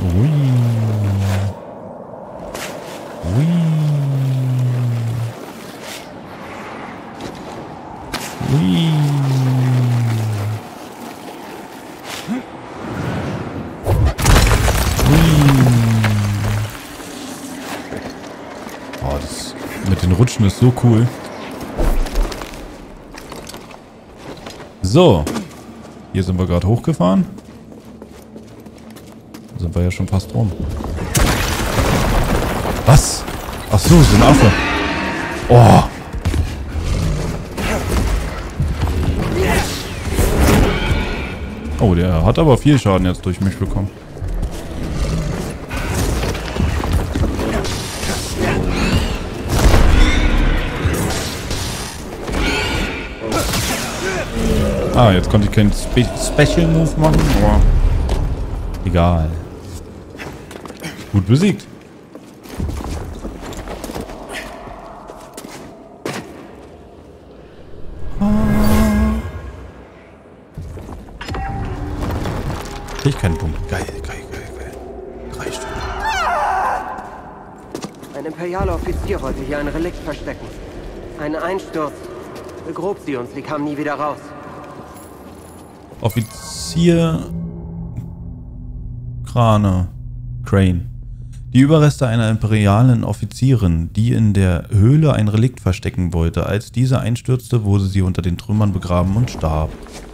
Ui. Ui. Ui. Oh, das mit den Rutschen ist so cool. So. Hier sind wir gerade hochgefahren. Da sind wir ja schon fast rum. Was? Ach so, so ein Affe. Oh. Oh, der hat aber viel Schaden jetzt durch mich bekommen. Ah, jetzt konnte ich keinen Special Move machen, aber egal. Gut besiegt. Ich keinen Punkt. Geil, geil, geil, geil. 3 Stück. Ein imperialer Offizier wollte hier ein Relikt verstecken. Ein Einsturz. Begrub sie uns, sie kam nie wieder raus. Offizier Crane. Die Überreste einer imperialen Offizierin, die in der Höhle ein Relikt verstecken wollte. Als diese einstürzte, wurde sie unter den Trümmern begraben und starb.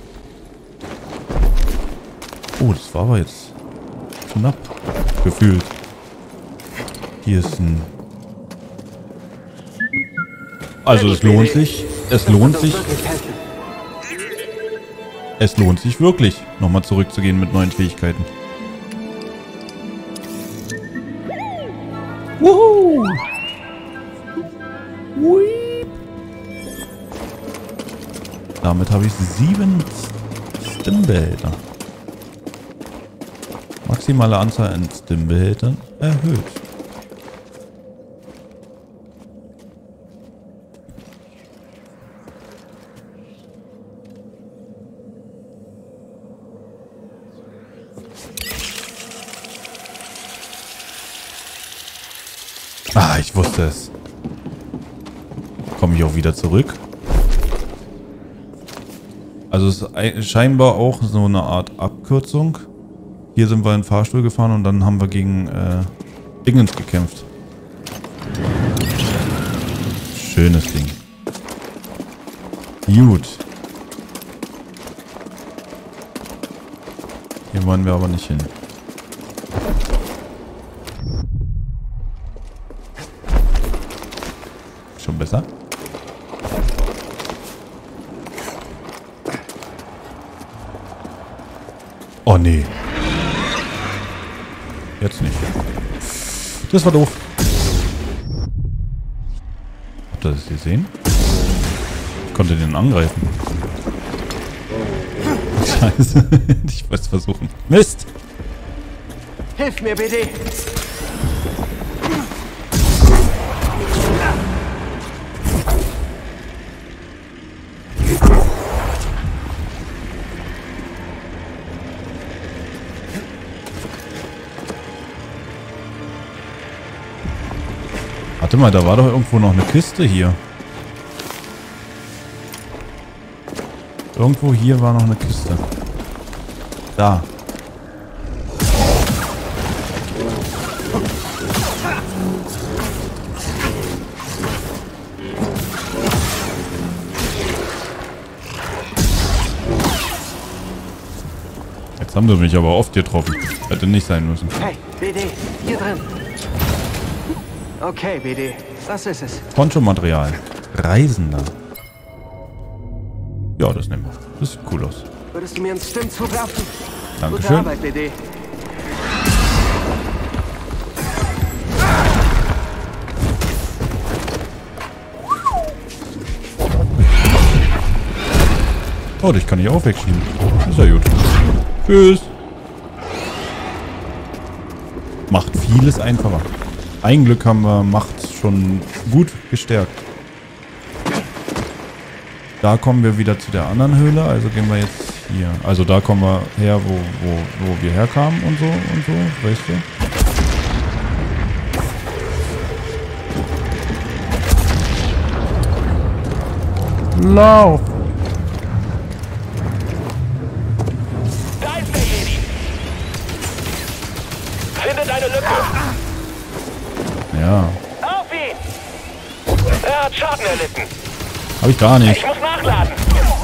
Oh, das war aber jetzt knapp gefühlt. Hier ist ein... Also es lohnt sich. Es lohnt sich. Es lohnt sich wirklich, nochmal zurückzugehen mit neuen Fähigkeiten. Wuhu! Damit habe ich 7 Stimmbehälter. Maximale Anzahl an Stimmbehältern erhöht. Ah, ich wusste es. Komme ich auch wieder zurück? Also es ist scheinbar auch so eine Art Abkürzung. Hier sind wir in den Fahrstuhl gefahren und dann haben wir gegen Dingens gekämpft. Schönes Ding. Gut. Hier wollen wir aber nicht hin. Schon besser? Oh nee. Jetzt nicht. Das war doof. Habt ihr das gesehen? Ich konnte den angreifen. Scheiße. Ich wollte es versuchen. Mist! Hilf mir, BD! Warte mal, da war doch irgendwo noch eine Kiste hier. Irgendwo hier war noch eine Kiste. Da. Jetzt haben sie mich aber oft getroffen. Hätte nicht sein müssen. Hey, BD, hier drin. Okay, BD, was ist es? Poncho-Material. Reisender. Ja, das nehmen wir. Das sieht cool aus. Würdest du mir einen Stim zuwerfen? Dankeschön. Gute Arbeit, BD. Oh, dich kann ich auch wegschieben. Ist ja gut. Tschüss. Macht vieles einfacher. Ein Glück haben wir Macht schon gut gestärkt. Da kommen wir wieder zu der anderen Höhle. Also gehen wir jetzt Hier. Also da kommen wir her, wo wir herkamen und so, weißt du? Lauf! Da ist der Jedi! Findet eine Lücke! Ja. Auf ihn! Er hat Schaden erlitten. Hab ich gar nicht. Ich muss nachladen.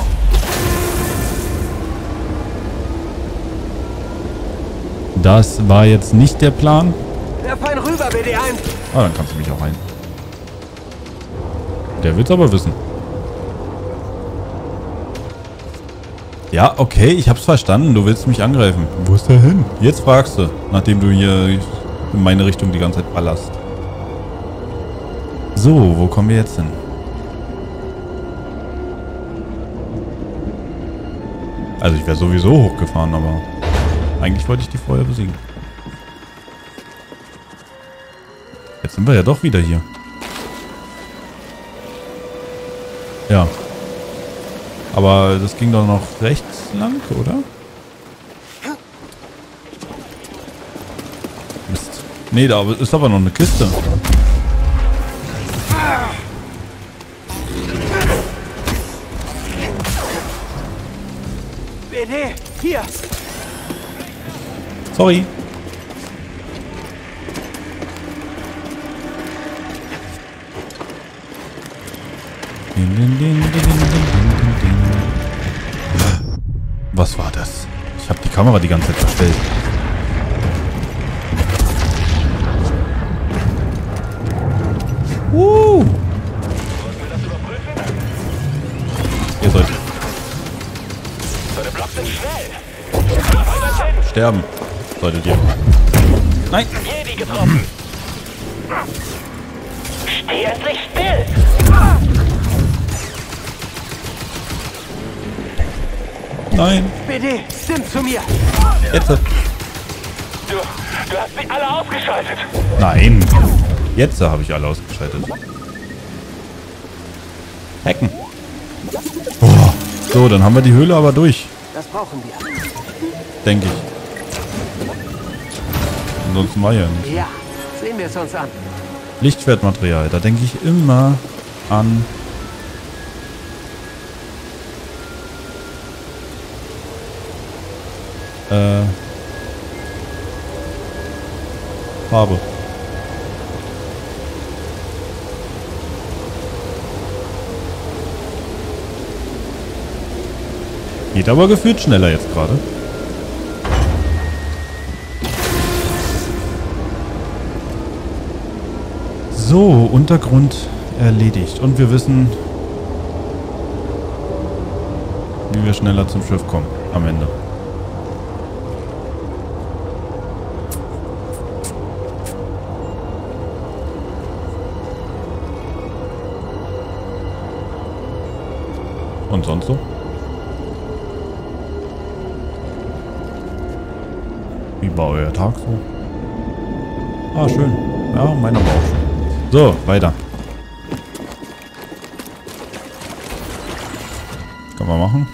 Das war jetzt nicht der Plan. Werf einen rüber, BD1. Ah, dann kannst du mich auch ein. Der will's aber wissen. Ja, okay, ich hab's verstanden. Du willst mich angreifen. Wo ist der hin? Jetzt fragst du, nachdem du hier in meine Richtung die ganze Zeit ballerst. So, wo kommen wir jetzt hin? Also ich wäre sowieso hochgefahren, aber eigentlich wollte ich die vorher besiegen. Jetzt sind wir ja doch wieder hier. Ja. Aber das ging doch noch rechts lang, oder? Mist. Nee, da ist aber noch eine Kiste. BD, hier. Sorry. Was war das? Ich habe die Kamera die ganze Zeit verstellt. Ihr sollt Deine Blocks sind schnell. sterben. Solltet ihr. Nein. Jedi getroffen. Steh endlich still. Nein. BD, stimmt zu mir. Jetzt. Du hast sie alle ausgeschaltet. Nein. Jetzt habe ich alle ausgeschaltet. Hacken. Oh. So, dann haben wir die Höhle aber durch. Das brauchen wir. Denke ich. Ansonsten war ja nicht. Ja, sehen wir es uns an. Lichtschwertmaterial. Da denke ich immer an... Farbe. Geht aber gefühlt schneller jetzt gerade. So, Untergrund erledigt. Und wir wissen, wie wir schneller zum Schiff kommen am Ende. Und sonst so? Wie war euer Tag so? Ah, schön. Ja, meiner war auch schön. So, weiter. Kann man machen.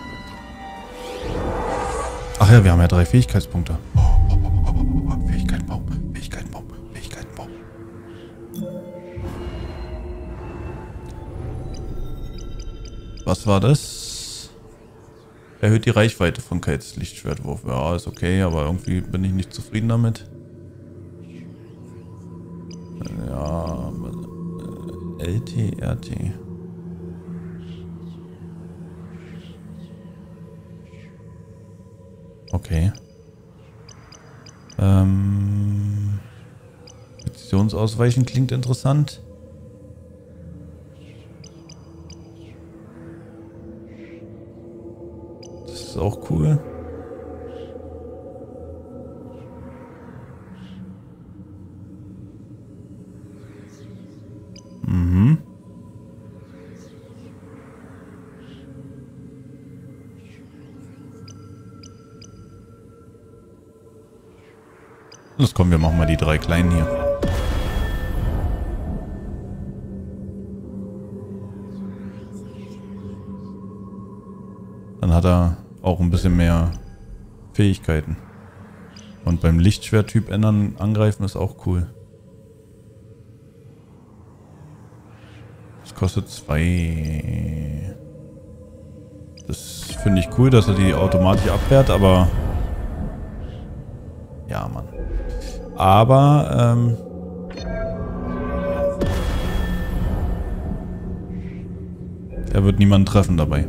Ach ja, wir haben ja 3 Fähigkeitspunkte. Fähigkeitenbaum, Fähigkeitenbaum, Fähigkeitenbaum. Was war das? Erhöht die Reichweite von Kates Lichtschwertwurf. Ja, ist okay, aber irgendwie bin ich nicht zufrieden damit. Ja, LT, RT. Okay. Präzisionsausweichen klingt interessant. Das ist auch cool. Mhm. Los, komm, wir machen mal die 3 kleinen hier. Dann hat er auch ein bisschen mehr Fähigkeiten. Und beim Lichtschwerttyp ändern, angreifen ist auch cool. Das kostet 2. Das finde ich cool, dass er die automatisch abwehrt, aber... Ja, Mann. Aber, er wird niemanden treffen dabei.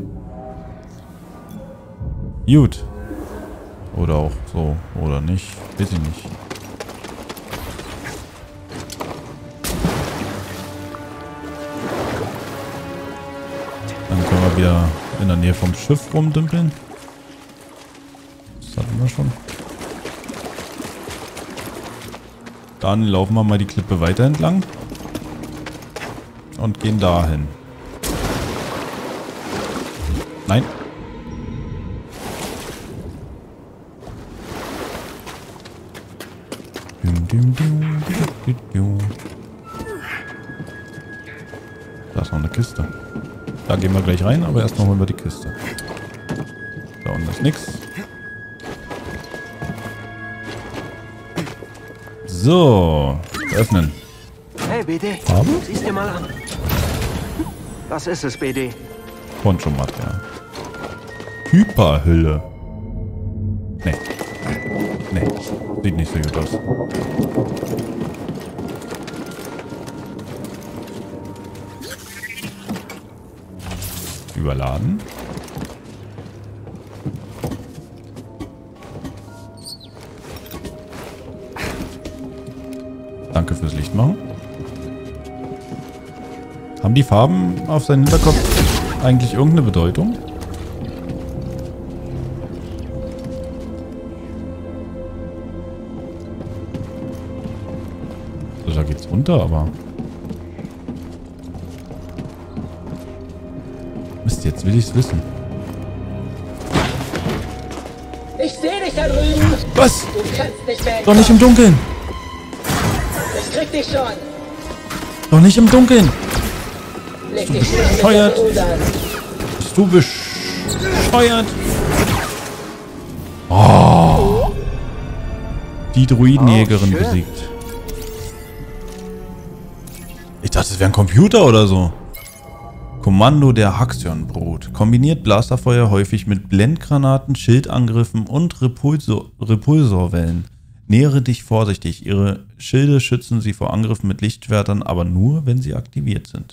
Gut. Oder auch so, oder nicht. Weiß ich nicht. Dann können wir wieder in der Nähe vom Schiff rumdümpeln. Das hatten wir schon. Dann laufen wir mal die Klippe weiter entlang. Und gehen dahin. Nein. Da ist noch eine Kiste. Da gehen wir gleich rein, aber erst noch holen wir die Kiste. Da unten ist nichts. So, öffnen. Hey, BD. Farbe? Sieh's dir mal an. Was ist es, BD? Poncho-Material. Hyperhülle. Nee. Nee. Sieht nicht so gut aus. Überladen. Danke fürs Licht machen. Haben die Farben auf seinem Hinterkopf eigentlich irgendeine Bedeutung? So, da geht's runter, aber... Mist, jetzt will ich's wissen. Ich sehe dich da drüben. Was? Du kannst nicht mehr. Doch nicht im Dunkeln! Ich krieg dich schon. Doch nicht im Dunkeln! Leg dich schnell mit Bescheuert. dem Rudern. Bist du bescheuert? Oh! Die Druidenjägerin Oh, schön. besiegt. Ich dachte, es wäre ein Computer oder so. Kommando der Haxion-Brut. Kombiniert Blasterfeuer häufig mit Blendgranaten, Schildangriffen und Repulsorwellen. Nähere dich vorsichtig. Ihre Schilde schützen sie vor Angriffen mit Lichtschwertern, aber nur, wenn sie aktiviert sind.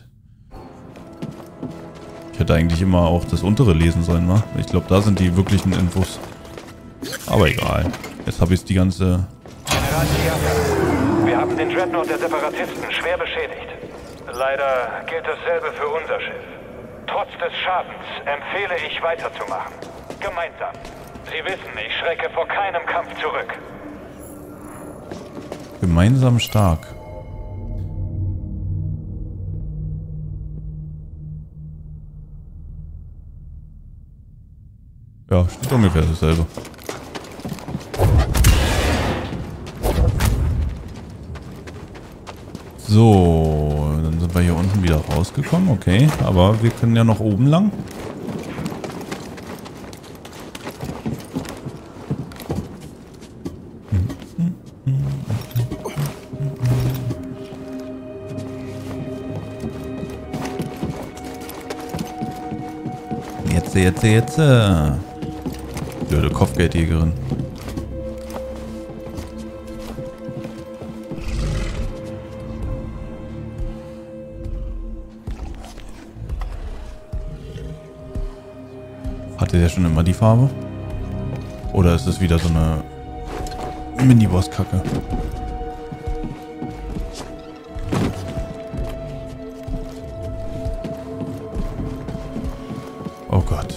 Ich hätte eigentlich immer auch das untere lesen sollen, wa? Ich glaube, da sind die wirklichen Infos. Aber egal. Jetzt habe ich die ganze... General Siaka, wir haben den Dreadnought der Separatisten schwer beschädigt. Leider gilt dasselbe für unser Schiff. Trotz des Schadens empfehle ich weiterzumachen. Gemeinsam. Sie wissen, ich schrecke vor keinem Kampf zurück. Gemeinsam stark. Ja, steht ungefähr dasselbe. So, dann sind wir hier unten wieder rausgekommen. Okay, aber wir können ja noch oben lang. Jetzt. Blöde Kopfgeldjägerin. Hatte der schon immer die Farbe? Oder ist es wieder so eine Mini-Boss-Kacke? Oh Gott.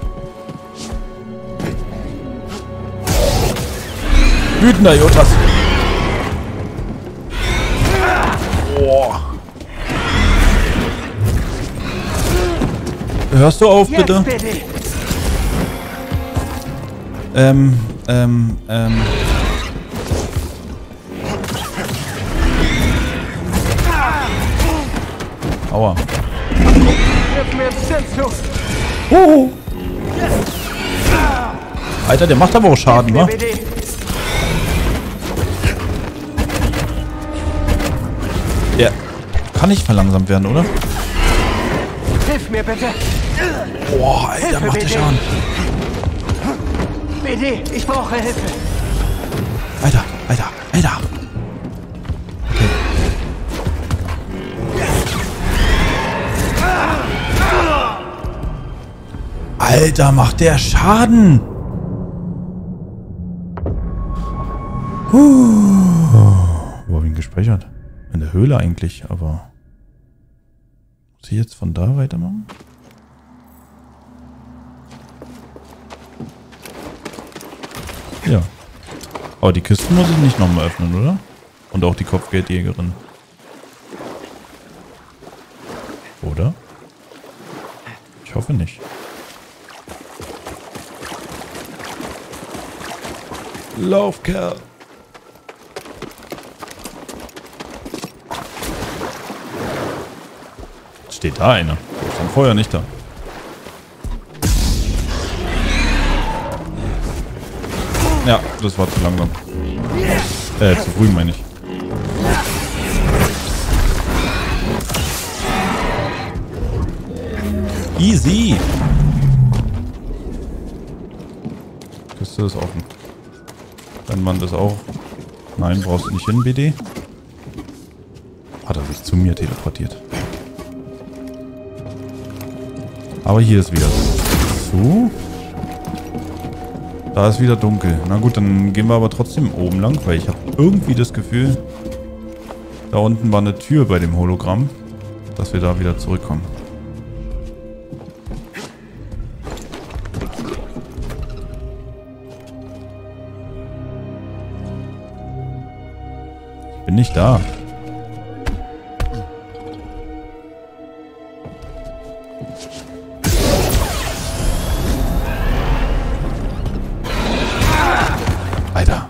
Wütender Jotas. Boah. Hörst du auf, bitte? Jetzt, BD. Aua. Hilf mir jetzt sinnlos. Oh. Alter, der macht aber auch Schaden, Mir wa? BD. Der kann nicht verlangsamt werden, oder? Hilf mir bitte. Boah, Alter, Hilfe, macht der BD. Schaden. BD, ich brauche Hilfe. Alter, Alter, Alter. Okay. Alter, macht der Schaden. Wo hab ich ihn gespeichert? In der Höhle eigentlich, aber... Muss ich jetzt von da weitermachen? Ja. Aber die Kisten muss ich nicht nochmal öffnen, oder? Und auch die Kopfgeldjägerin. Oder? Ich hoffe nicht. Lauf, Kerl! Steht da einer? Der stand vorher nicht da. Ja, das war zu langsam. Zu früh meine ich. Easy! Kiste ist offen. Wenn man das auch... Nein, brauchst du nicht hin, BD. Hat er sich zu mir teleportiert. Aber hier ist wieder zu. Da ist wieder dunkel. Na gut, dann gehen wir aber trotzdem oben lang, weil ich habe irgendwie das Gefühl, da unten war eine Tür bei dem Hologramm, dass wir da wieder zurückkommen. Ich bin nicht da. Alter.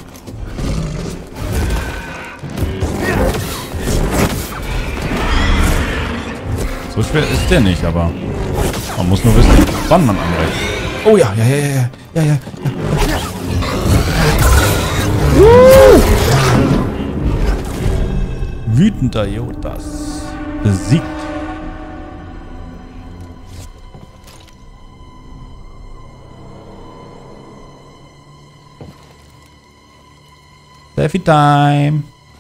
So schwer ist der nicht, aber man muss nur wissen, wann man angreift. Oh ja, ja. Wütender Jodas besiegt. Selfie Time.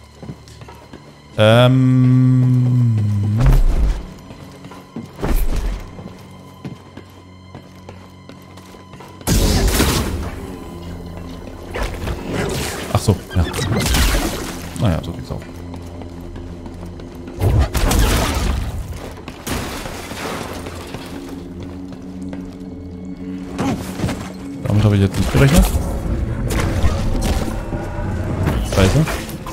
Ach so, ja. Naja, so geht's auch. Damit habe ich jetzt nicht gerechnet. Scheiße.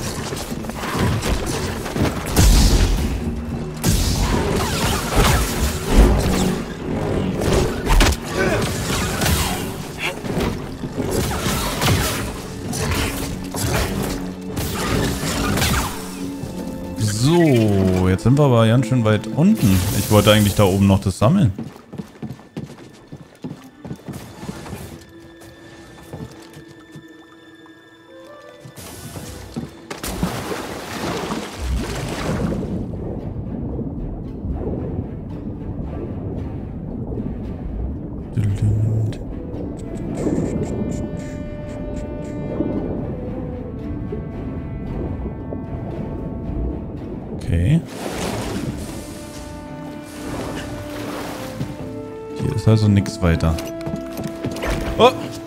So, jetzt sind wir aber ganz schön weit unten. Ich wollte eigentlich da oben noch das sammeln. Okay. Hier ist also nichts weiter. Oh!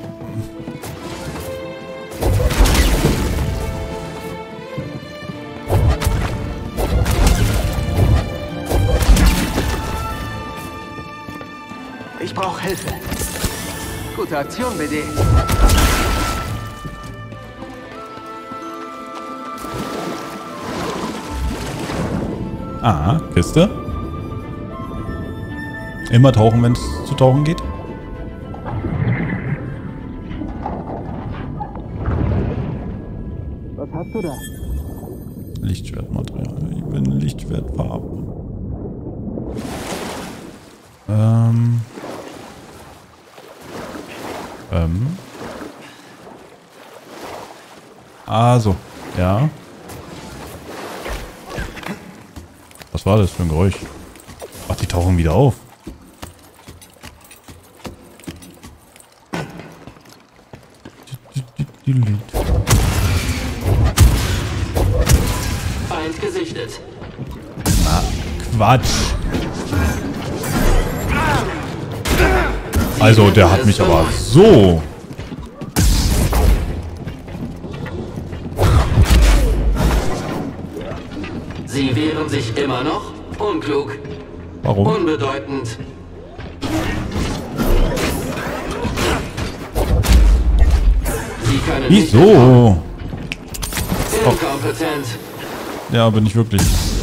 Ich brauche Hilfe. Gute Aktion, BD. Ah, Kiste. Immer tauchen, wenn es zu tauchen geht. Was hast du da? Lichtschwertmaterial. Ich bin Lichtschwertfarben. Also, ja. Was war das für ein Geräusch? Ach, die tauchen wieder auf. Feind gesichtet. Na, Quatsch. Also, der hat mich aber so... Sie wehren sich immer noch? Unklug. Warum? Unbedeutend. Sie können nicht Wieso? inkompetent. Ja, bin ich wirklich.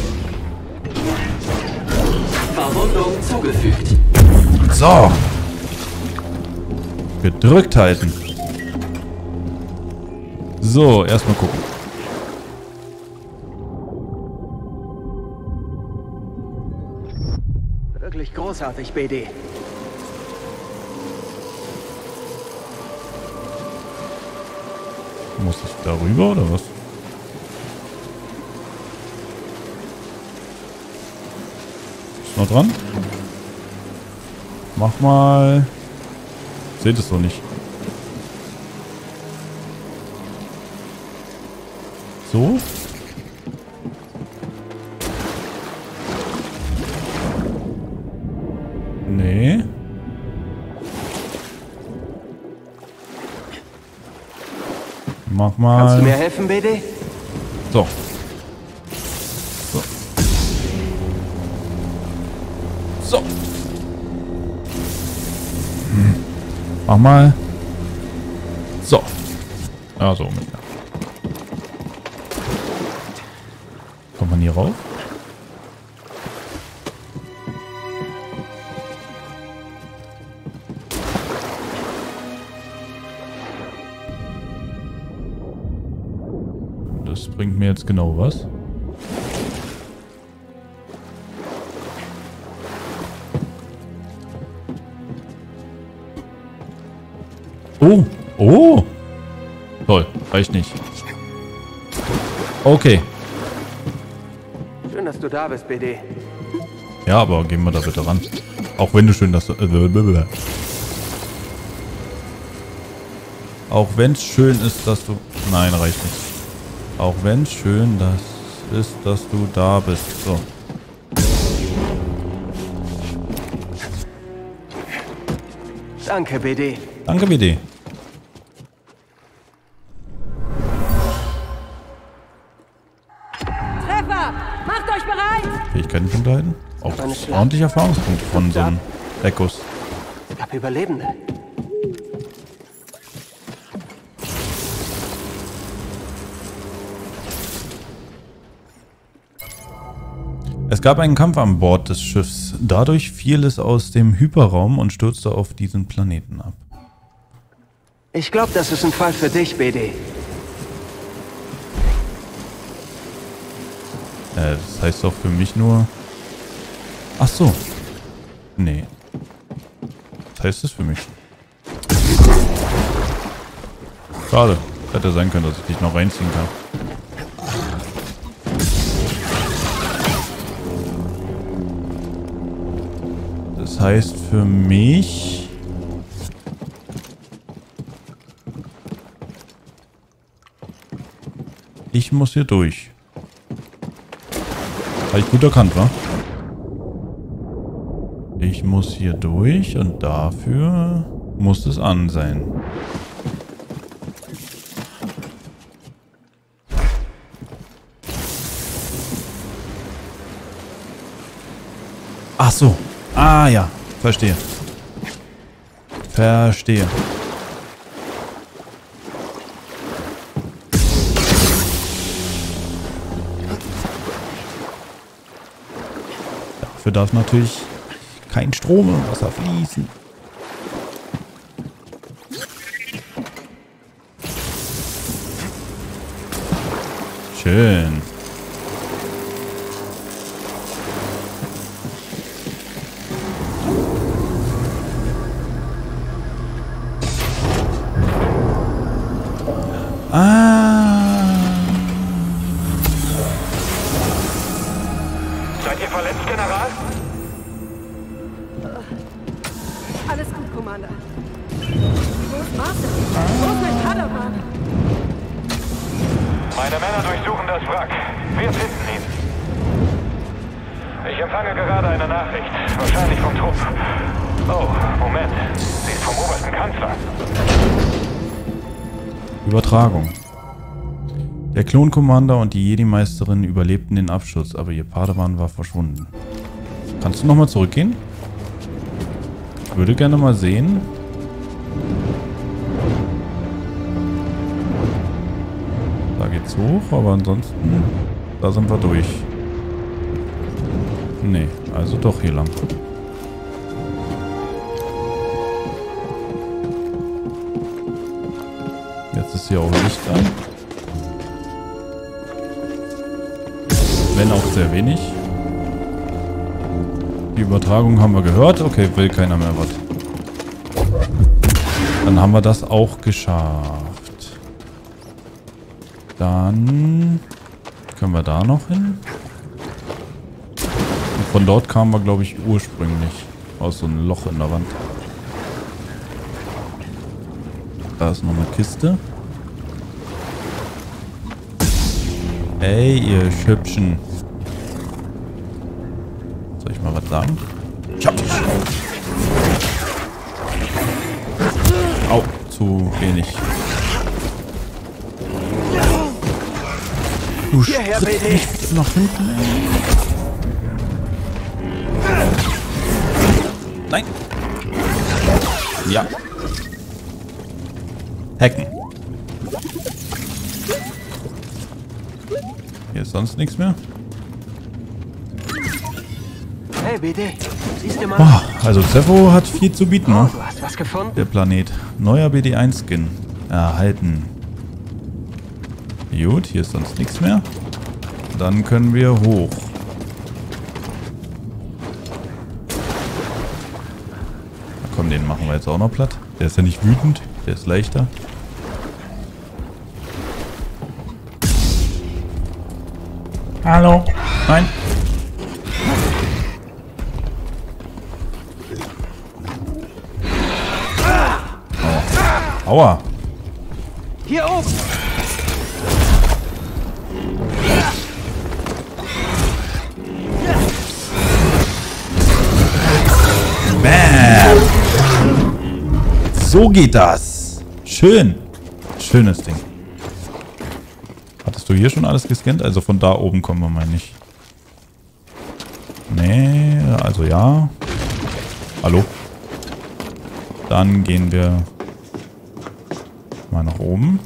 Verwundung zugefügt. So. Gedrückt halten. So, erstmal gucken. Wirklich großartig, BD. Muss ich darüber oder was? Ist noch dran? Mach mal. Seht es doch nicht. So? Nee. Mach mal. Kannst du mir helfen, BD? So. So. So. Mach mal. So. Ja, so ungefähr. Kommt man hier rauf? Das bringt mir jetzt genau was. Oh, oh. Toll, reicht nicht. Okay. Schön, dass du da bist, BD. Ja, aber gehen wir da bitte ran. Auch wenn du schön, dass du... Auch wenn es schön ist, dass du... Nein, reicht nicht. Auch wenn es schön ist, dass du da bist. So. Danke, BD. Danke, BD. Treffer! Macht euch bereit! Fähigkeiten von beiden. Auch ordentliche Erfahrungspunkte von so einem Echos. Es gab Überlebende. Es gab einen Kampf an Bord des Schiffs. Dadurch fiel es aus dem Hyperraum und stürzte auf diesen Planeten ab. Ich glaube, das ist ein Fall für dich, BD. Das heißt doch für mich nur... Ach so. Nee. Was heißt das für mich? Schade. Hätte sein können, dass ich dich noch reinziehen kann. Das heißt für mich... Ich muss hier durch. Habe ich gut erkannt, wa? Ich muss hier durch und dafür muss es an sein. Ach so. Ah ja, verstehe. Verstehe. Dafür darf natürlich kein Strom im Wasser fließen. Schön. Ah, Meine Männer durchsuchen das Wrack. Wir finden ihn. Ich empfange gerade eine Nachricht. Wahrscheinlich vom Trupp. Oh, Moment. Sie ist vom obersten Kanzler. Übertragung. Der Klon-Commander und die Jedi-Meisterin überlebten den Abschuss, aber ihr Padawan war verschwunden. Kannst du nochmal zurückgehen? Ich würde gerne mal sehen. Da geht's hoch, aber ansonsten, da sind wir durch. Nee, also doch hier lang. Jetzt ist hier auch Licht an. Wenn auch sehr wenig. Die Übertragung haben wir gehört. Okay, will keiner mehr was. Dann haben wir das auch geschafft. Dann können wir da noch hin. Und von dort kamen wir, glaube ich, ursprünglich aus so einem Loch in der Wand. Da ist noch eine Kiste. Hey, ihr Schübschen. Soll ich mal was sagen? Ich hab dich. Au, zu wenig. Du spritzt mich nach hinten. Nein. Ja. Hacken. Hier ist sonst nichts mehr. Hey, BD. Siehst du mal? Oh, also Zepho hat viel zu bieten, ne? Du hast was gefunden? Der Planet. Neuer BD1-Skin. Erhalten. Gut, hier ist sonst nichts mehr. Dann können wir hoch. Na komm, den machen wir jetzt auch noch platt. Der ist ja nicht wütend. Der ist leichter. Hallo. Nein. Oh. Aua. Hier oben! Bam. So geht das. Schön. Schönes Ding. Hattest du hier schon alles gescannt? Also von da oben kommen wir mal nicht. Nee, also ja. Hallo. Dann gehen wir mal nach oben.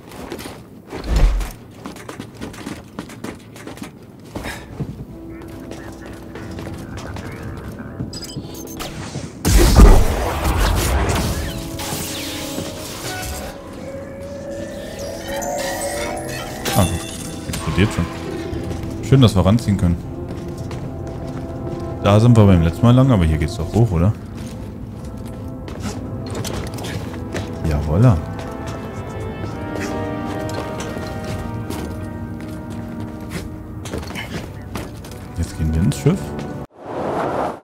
Ah, explodiert schon. Schön, dass wir ranziehen können. Da sind wir beim letzten Mal lang, aber hier geht's doch hoch, oder? Jawolla. Jetzt gehen wir ins Schiff.